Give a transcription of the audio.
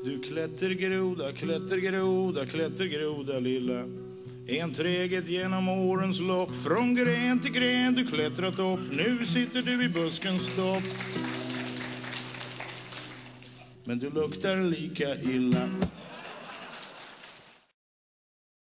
Du klättergroda, klättergroda, klättergroda lilla. Enträget genom årens lopp, från gren till gren du klättrat upp. Nu sitter du i buskens topp. Men du luktar lika illa.